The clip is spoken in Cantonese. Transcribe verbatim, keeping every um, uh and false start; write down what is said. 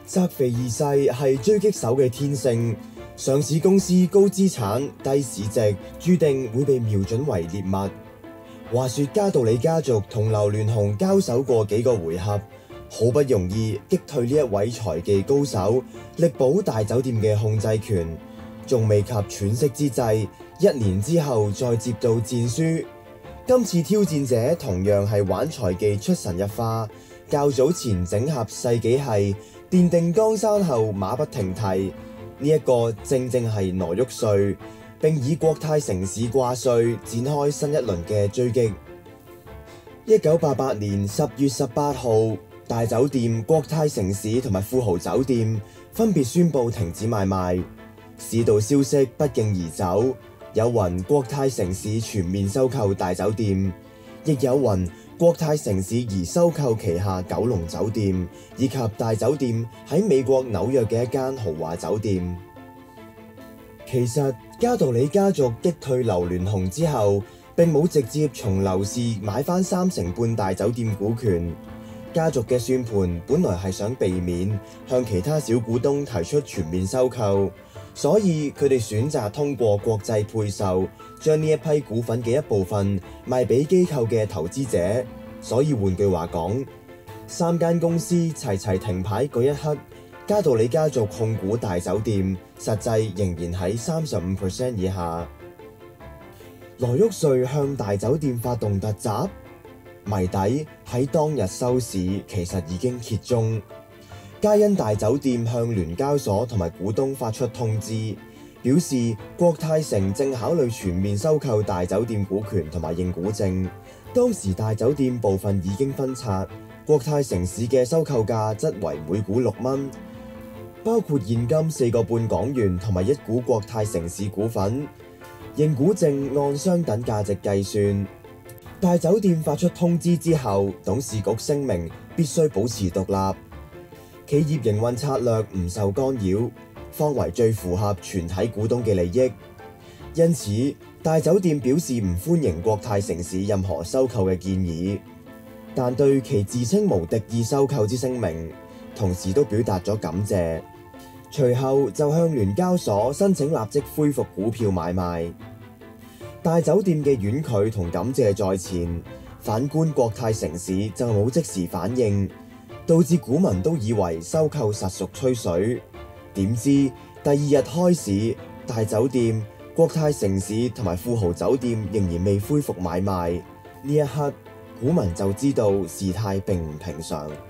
澤肥二世係狙擊手嘅天性，上市公司高資產低市值，注定會被瞄準為獵物。話說嘉道理家族同劉鑾雄交手過幾個回合，好不容易擊退呢一位財技高手，力保大酒店嘅控制權，仲未及喘息之際，一年之後再接到戰書。今次挑戰者同樣係玩財技出神入化，較早前整合世紀系，奠定江山後馬不停蹄。呢、這、一個正正係羅旭瑞，並以國泰城市掛帥展開新一輪嘅追擊。一九八八年十月十八號，大酒店、國泰城市同埋富豪酒店分別宣布停止買賣。市道消息不脛而走，有云國泰城市全面收購大酒店，亦有云國泰城市擬收購旗下九龍酒店以及大酒店喺美國紐約嘅一間豪華酒店。其實嘉道理家族擊退劉鑾雄之後，並冇直接從劉氏買翻三成半大酒店股權。家族嘅算盤本來係想避免向其他小股東提出全面收購，所以佢哋選擇通過國際配售，將呢一批股份嘅一部分賣俾機構嘅投資者。所以換句話講，三間公司齊齊停牌嗰一刻，嘉道理家族控股大酒店實際仍然喺三十五 percent 以下。羅旭瑞向大酒店發動突襲，謎底喺當日收市其實已經揭盅。皆因大酒店向聯交所同埋股東發出通知，表示國泰城正考慮全面收購大酒店股權同埋認股證。當時大酒店部分已經分拆，國泰城市嘅收購價則為每股六蚊，包括現金四個半港元同埋一股國泰城市股份。認股證按相等價值計算。大酒店發出通知之後，董事局聲明必須保持獨立，企業營運策略唔受干擾，方為最符合全體股東嘅利益。因此，大酒店表示唔歡迎國泰城市任何收購嘅建議，但對其自稱無敵意收購之聲明，同時都表達咗感謝。隨後就向聯交所申請立即恢復股票買賣。大酒店嘅婉拒同感謝在前，反觀國泰城市就冇即時反應，導致股民都以為收購實屬吹水。點知第二日開市，大酒店、國泰城市同埋富豪酒店仍然未恢復買賣。呢一刻，股民就知道事態並唔平常。